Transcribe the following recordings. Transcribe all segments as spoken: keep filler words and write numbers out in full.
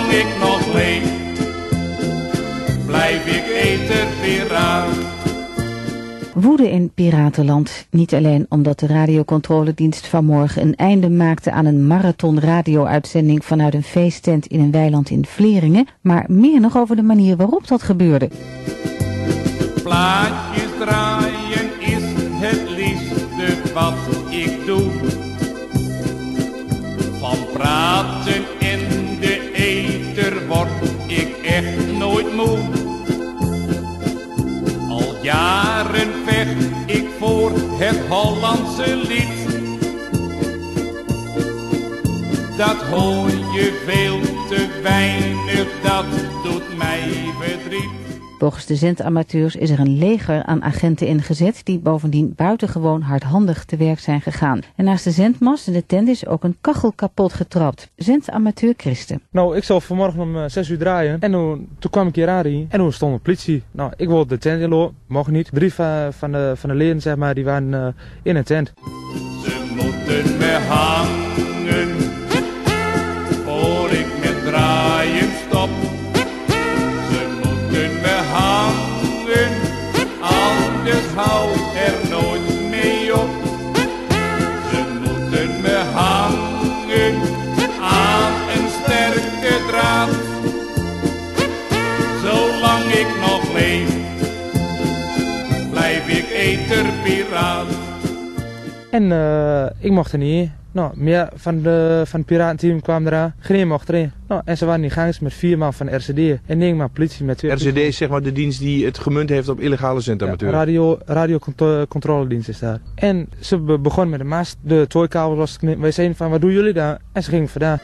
Zolang ik nog leef, blijf ik eterpiraat. Woede in Piratenland. Niet alleen omdat de radiocontroledienst vanmorgen een einde maakte aan een marathon radio-uitzending vanuit een feesttent in een weiland in Vleringen, maar meer nog over de manier waarop dat gebeurde. Plaatjes draaien is het liefste wat ik doe. Van praten in de ether word ik echt nooit moe. Al jaren vecht ik voor het Hollandse lied. Dat hoor je veel te weinig, dat doet mij verdriet. Volgens de zendamateurs is er een leger aan agenten ingezet die bovendien buitengewoon hardhandig te werk zijn gegaan. En naast de zendmast in de tent is ook een kachel kapot getrapt. Zendamateur Christen. Nou, ik zou vanmorgen om uh, zes uur draaien en toen, toen kwam ik hier aan en toen stond de politie. Nou, ik wilde de tent inlopen, mocht niet. Drie van, van, de, van de leden, zeg maar, die waren uh, in een tent. Ze moeten me hangen, voor ik met draaien stop. Hangen, anders hou er nooit mee op. Ze moeten me hangen aan een sterke draad. Zolang ik nog leef, blijf ik eterpiraat. En uh, ik mocht er niet in. Nou, meer van, de, van het piratenteam kwam eraan. Geen mocht erin. Nou, en ze waren in gangs met vier man van R C D en negen man politie met twee. R C D is zeg maar de dienst die het gemunt heeft op illegale zendamateurs. Ja, radio, radiocontroledienst is daar. En ze be begonnen met de mast, de tooikabel was geknipt. Wij zeiden van, wat doen jullie daar? En ze gingen vandaan.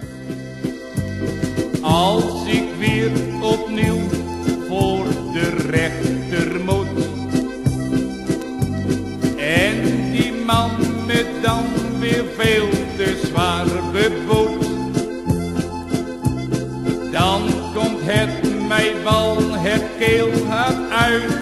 Als ik weer opnieuw voor de rechter moet en die man me dan weer veel te zwaar beboet, dan komt het mij wel het keelhard uit.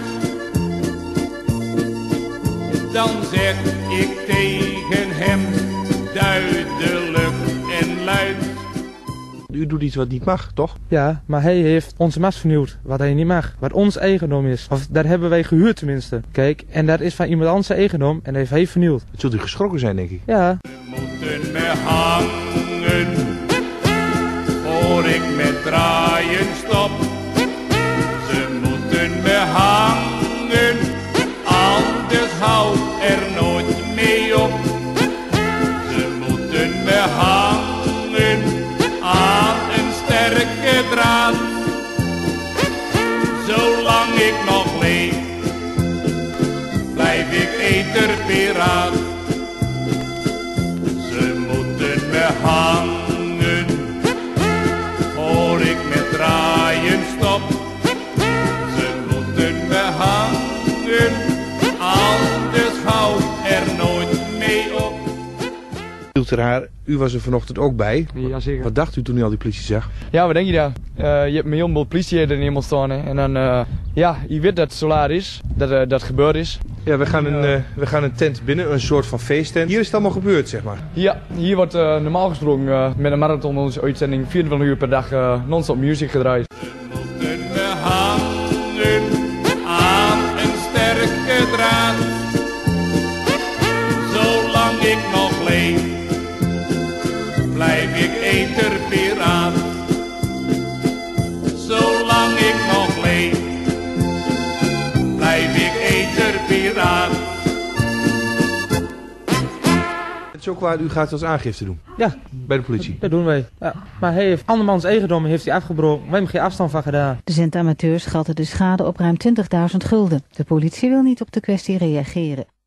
Dan zeg ik tegen hem duidelijk en luid: U doet iets wat niet mag, toch? Ja, maar hij heeft onze mast vernieuwd, wat hij niet mag. Wat ons eigendom is. Of dat hebben wij gehuurd tenminste. Kijk, en dat is van iemand anders eigendom en dat heeft hij vernieuwd. Het zult u geschrokken zijn, denk ik. Ja. Ze moeten me hangen, voor ik met draaien stop. Ze moeten me hangen, anders hou er nooit mee op. Ze moeten me hangen aan een sterke draad. Zolang ik nog leef, blijf ik eterpiraat. Ze moeten me hangen, voor ik met draaien stop. Ze moeten me hangen, anders hou er nooit mee op. Haar, u was er vanochtend ook bij. Ja, zeker. Wat dacht u toen u al die politie zag? Ja, wat denk je daar? Uh, je hebt een miljoen politie er in iemand staan. Hè? En dan, uh, ja, je weet dat het zo laat is, dat uh, dat gebeurd is. Ja, we gaan, een, uh, we gaan een tent binnen, een soort van feesttent. Hier is het allemaal gebeurd, zeg maar. Ja, hier wordt uh, normaal gesproken uh, met een marathon onze uitzending vierentwintig uur per dag uh, non-stop music gedraaid. Ze moeten me hangen aan een sterke draad. Zolang ik nog leef, blijf ik eterpiraat. Zolang ik nog leef, blijf ik eterpiraat. Het is ook waar u gaat als aangifte doen? Ja. Bij de politie? Dat doen wij. Ja. Maar hij heeft andermans eigendom heeft hij afgebroken. Wij hebben geen afstand van gedaan. De zendamateurs schatten de schade op ruim twintigduizend gulden. De politie wil niet op de kwestie reageren.